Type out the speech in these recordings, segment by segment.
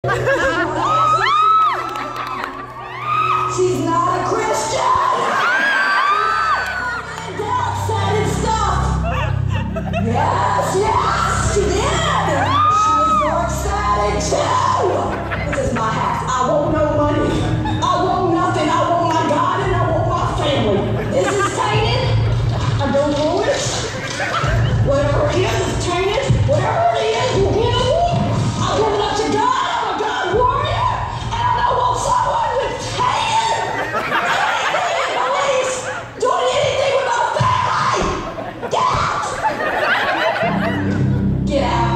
She's not a Christian. Dad said and stuff. Yes, she did. She was dark sided too. This is my house. I want no money. I want nothing. I want my God and I want my family. This is tainted. I don't know it. Whatever it is tainted. Whatever it is, we'll get it. I give it up to God. I'm a God warrior. And I don't want someone with tainted. Anything police doing anything with my family. Get out. Get out.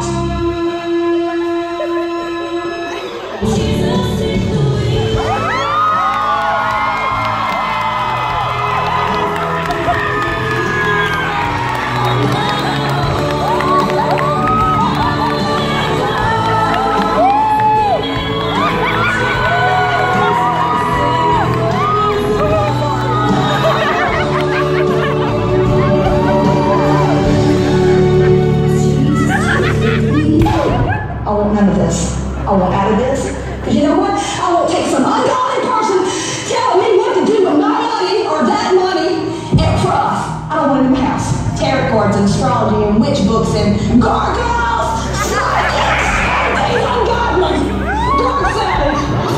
I want none of this. I want out of this. Because you know what? I won't take some ungodly person telling me what to do with my money or that money and prof. I don't want a new house. Tarot cards and astrology and witch books and gargoyles. Psychics. Everything's ungodly. Dark savage.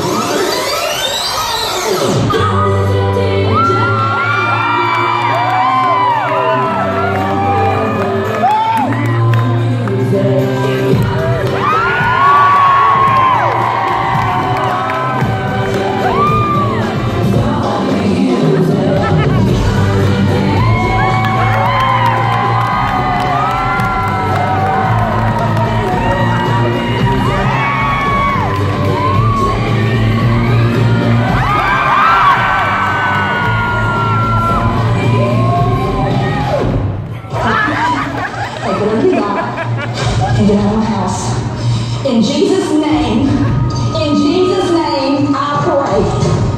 And get out of my house. In Jesus' name, I pray.